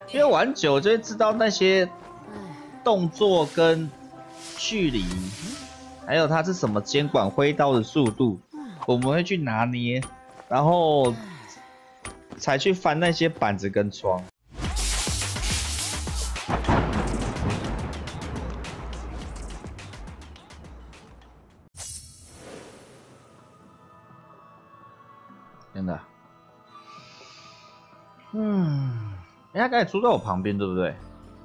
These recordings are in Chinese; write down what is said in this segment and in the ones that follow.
因为玩久就会知道那些动作跟距离，还有它是什么监管挥刀的速度，我们会去拿捏，然后才去翻那些板子跟窗。真的，他刚才出在我旁边，对不对？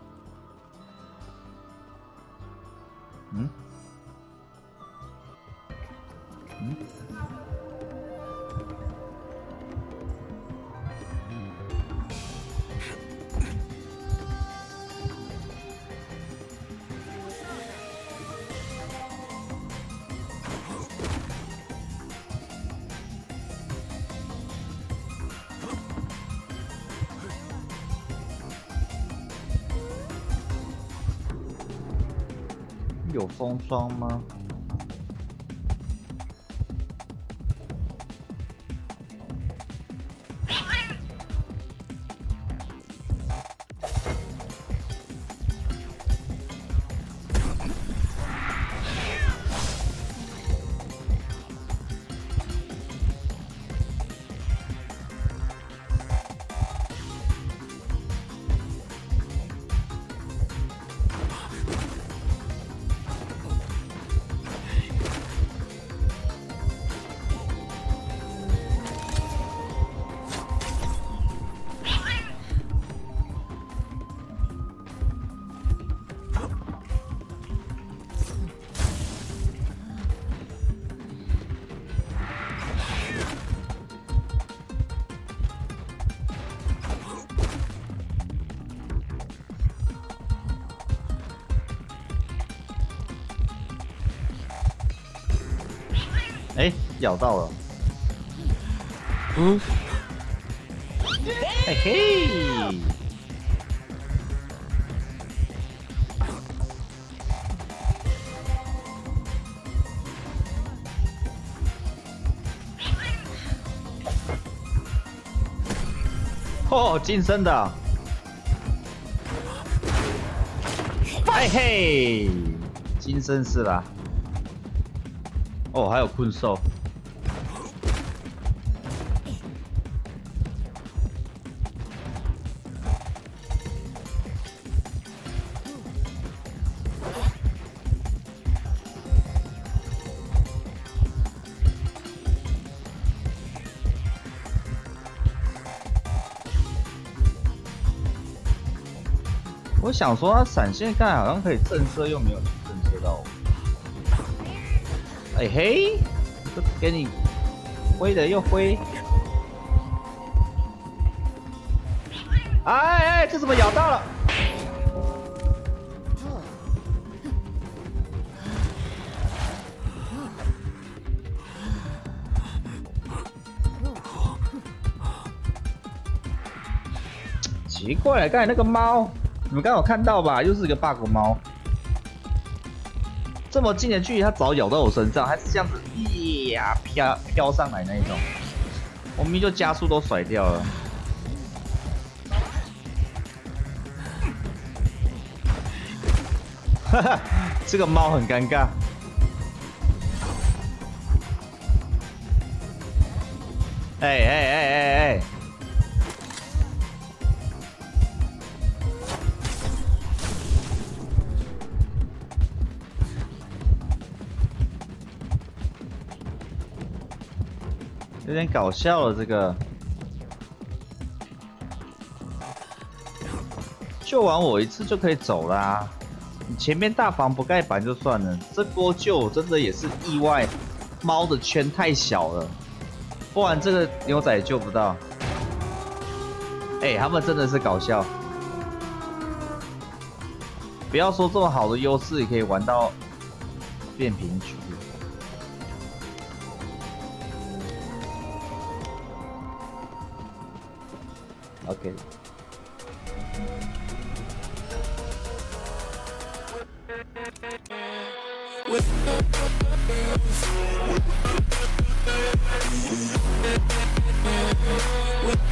有封装吗？哎，咬到了。嘿嘿。哦，近身的。嘿嘿，金身是啦。哦，还有困兽。我想说，他闪现刚才好像可以震慑，又没有震慑到我。哎嘿，这给你挥的又挥。哎，这怎么咬到了？奇怪了，刚才那个猫。你们刚好看到吧？又是一个 bug 猫，这么近的距离，它早咬到我身上，还是这样子，呀，飘上来那一种，我明明就加速都甩掉了。哈哈，这个猫很尴尬。哎！有点搞笑了，这个救完我一次就可以走啦。你前面大房不盖板就算了，这波救真的也是意外，猫的圈太小了，不然这个牛仔也救不到。哎，他们真的是搞笑，不要说这么好的优势也可以玩到变平局。OK。With